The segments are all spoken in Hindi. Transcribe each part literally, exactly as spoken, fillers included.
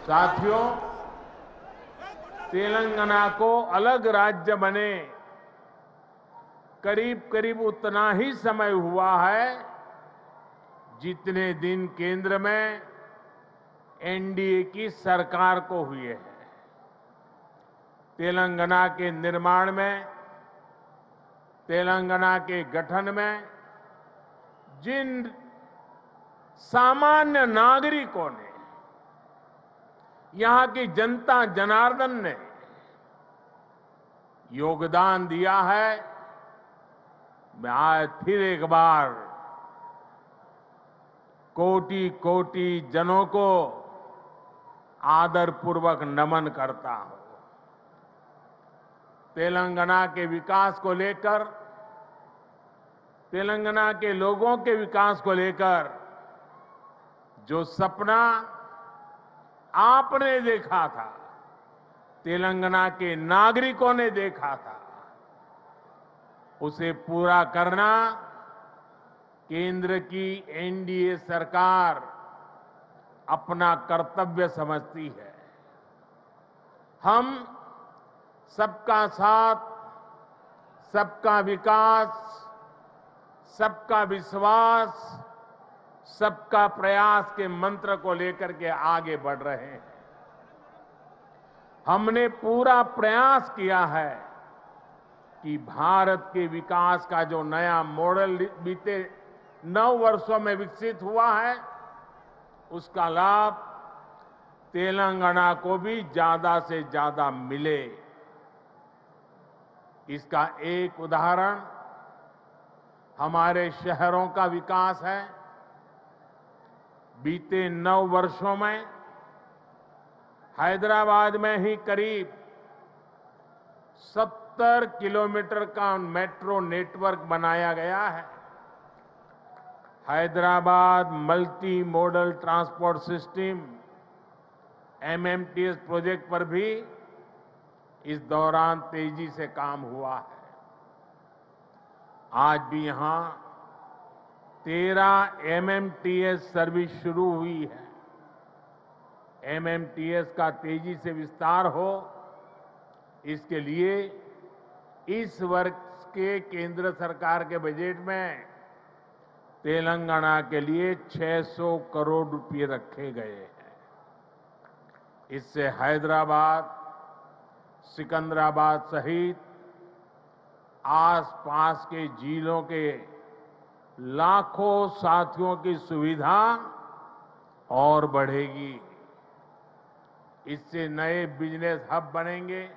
साथियों, तेलंगाना को अलग राज्य बने करीब करीब उतना ही समय हुआ है जितने दिन केंद्र में एनडीए की सरकार को हुए हैं। तेलंगाना के निर्माण में, तेलंगाना के गठन में जिन सामान्य नागरिकों ने, यहां की जनता जनार्दन ने योगदान दिया है, मैं आज फिर एक बार कोटि कोटि जनों को आदरपूर्वक नमन करता हूं। तेलंगाना के विकास को लेकर, तेलंगाना के लोगों के विकास को लेकर जो सपना आपने देखा था, तेलंगाना के नागरिकों ने देखा था, उसे पूरा करना केंद्र की एनडीए सरकार अपना कर्तव्य समझती है। हम सबका साथ, सबका विकास, सबका विश्वास, सबका प्रयास के मंत्र को लेकर के आगे बढ़ रहे हैं। हमने पूरा प्रयास किया है कि भारत के विकास का जो नया मॉडल बीते नौ वर्षों में विकसित हुआ है, उसका लाभ तेलंगाना को भी ज्यादा से ज्यादा मिले। इसका एक उदाहरण हमारे शहरों का विकास है। बीते नौ वर्षों में हैदराबाद में ही करीब सत्तर किलोमीटर का मेट्रो नेटवर्क बनाया गया है। Hyderabad multi modal transport system MMTS project पर भी इस दौरान तेजी से काम हुआ है। आज भी यहां तेरह एमएमटीएस सर्विस शुरू हुई है। एमएमटीएस का तेजी से विस्तार हो, इसके लिए इस वर्ष के केंद्र सरकार के बजट में तेलंगाना के लिए छह सौ करोड़ रुपए रखे गए हैं। इससे हैदराबाद, सिकंदराबाद सहित आसपास के जिलों के लाखों साथियों की सुविधा और बढ़ेगी। इससे नए बिजनेस हब बनेंगे,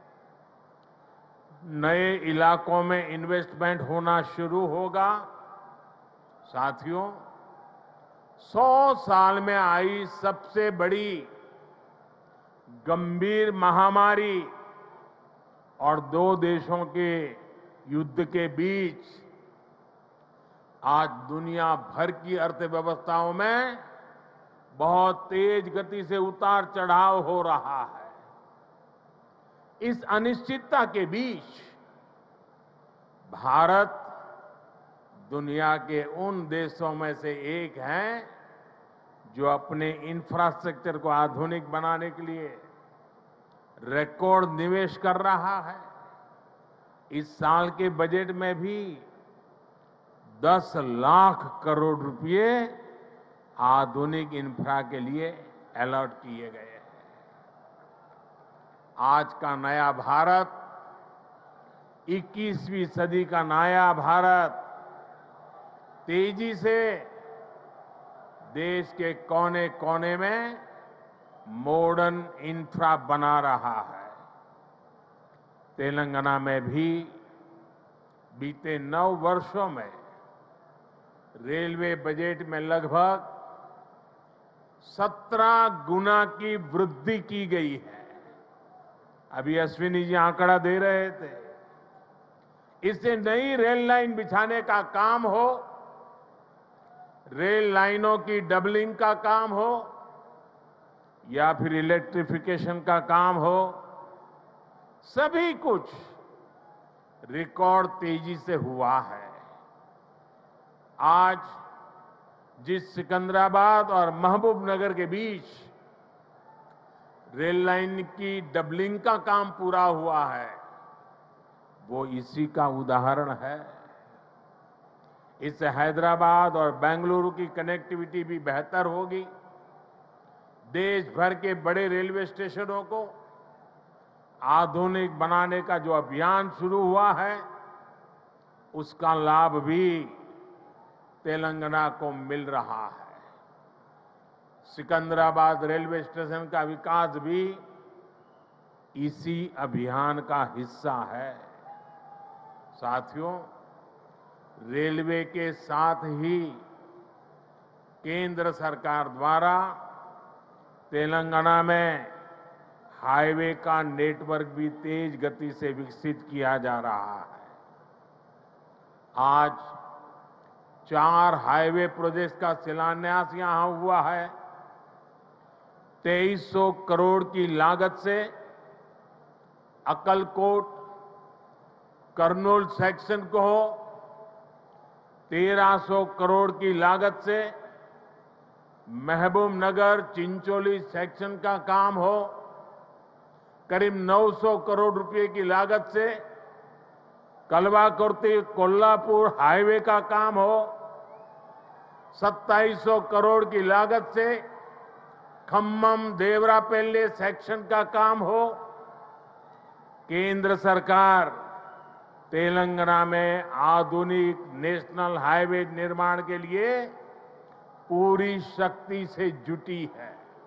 नए इलाकों में इन्वेस्टमेंट होना शुरू होगा। साथियों, सौ साल में आई सबसे बड़ी गंभीर महामारी और दो देशों के युद्ध के बीच आज दुनिया भर की अर्थव्यवस्थाओं में बहुत तेज गति से उतार चढ़ाव हो रहा है। इस अनिश्चितता के बीच भारत दुनिया के उन देशों में से एक है जो अपने इंफ्रास्ट्रक्चर को आधुनिक बनाने के लिए रिकॉर्ड निवेश कर रहा है। इस साल के बजट में भी दस लाख करोड़ रुपए आधुनिक इंफ्रा के लिए अलॉट किए गए हैं। आज का नया भारत, इक्कीसवीं सदी का नया भारत तेजी से देश के कोने कोने में मॉडर्न इंफ्रा बना रहा है। तेलंगाना में भी बीते नौ वर्षों में रेलवे बजट में लगभग सत्रह गुना की वृद्धि की गई है। अभी अश्विनी जी आंकड़ा दे रहे थे। इससे नई रेल लाइन बिछाने का काम हो, रेल लाइनों की डबलिंग का काम हो या फिर इलेक्ट्रिफिकेशन का काम हो, सभी कुछ रिकॉर्ड तेजी से हुआ है। आज जिस सिकंदराबाद और महबूबनगर के बीच रेल लाइन की डबलिंग का काम पूरा हुआ है, वो इसी का उदाहरण है। इससे हैदराबाद और बेंगलुरु की कनेक्टिविटी भी बेहतर होगी। देश भर के बड़े रेलवे स्टेशनों को आधुनिक बनाने का जो अभियान शुरू हुआ है, उसका लाभ भी तेलंगाना को मिल रहा है। सिकंदराबाद रेलवे स्टेशन का विकास भी इसी अभियान का हिस्सा है। साथियों, रेलवे के साथ ही केंद्र सरकार द्वारा तेलंगाना में हाईवे का नेटवर्क भी तेज गति से विकसित किया जा रहा है। आज चार हाईवे प्रोजेक्ट्स का शिलान्यास यहां हुआ है। तेईस सौ करोड़ की लागत से अक्कलकोट कर्नूल सेक्शन को हो, तेरह सौ करोड़ की लागत से महबूबनगर चिंचोली सेक्शन का काम हो, करीब नौ सौ करोड़ रुपए की लागत से कलवाकुर्ती कोल्हापुर हाईवे का काम हो, सत्ताईस सौ करोड़ की लागत से खम्मम देवरापल्ली सेक्शन का काम हो। केंद्र सरकार तेलंगाना में आधुनिक नेशनल हाईवे निर्माण के लिए पूरी शक्ति से जुटी है।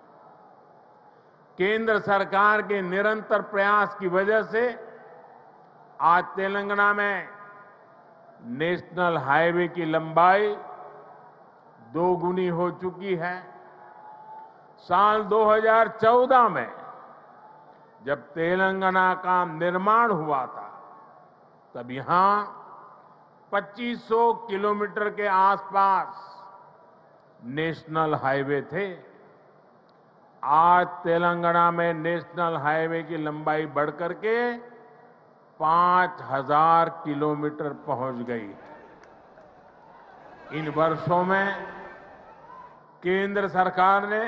केंद्र सरकार के निरंतर प्रयास की वजह से आज तेलंगाना में नेशनल हाईवे की लंबाई दोगुनी हो चुकी है। साल दो हज़ार चौदह में जब तेलंगाना का निर्माण हुआ था, तब यहां पच्चीस सौ किलोमीटर के आसपास नेशनल हाईवे थे। आज तेलंगाना में नेशनल हाईवे की लंबाई बढ़कर के पांच हज़ार किलोमीटर पहुंच गई है। इन वर्षों में केंद्र सरकार ने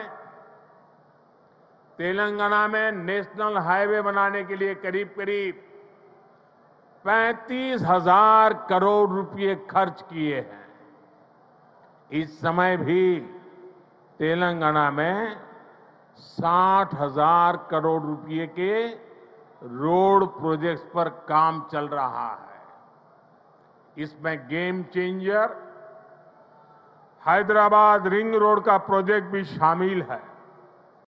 तेलंगाना में नेशनल हाईवे बनाने के लिए करीब करीब पैंतीस हजार करोड़ रुपए खर्च किए हैं। इस समय भी तेलंगाना में साठ हजार करोड़ रुपए के रोड प्रोजेक्ट्स पर काम चल रहा है। इसमें game changer Hyderabad ring road का प्रोजेक्ट भी शामिल है।